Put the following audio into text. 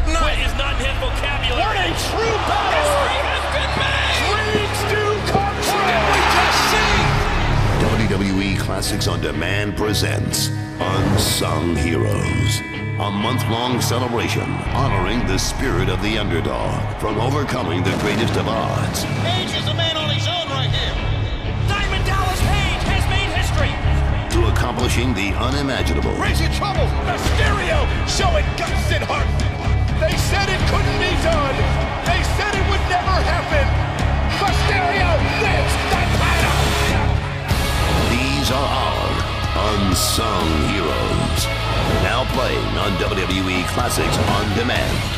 But not. Quit is not in his vocabulary. What a true battle. History has been made. Dreams do come true. Did we just see? WWE Classics On Demand presents Unsung Heroes, a month-long celebration honoring the spirit of the underdog from overcoming the greatest of odds. Page is a man on his own right here. Diamond Dallas Page has made history. To accomplishing the unimaginable. Crazy trouble. Mysterio showing guts and heart. They said it couldn't be done. They said it would never happen. Mysterio wins the title. These are our Unsung Heroes. Now playing on WWE Classics On Demand.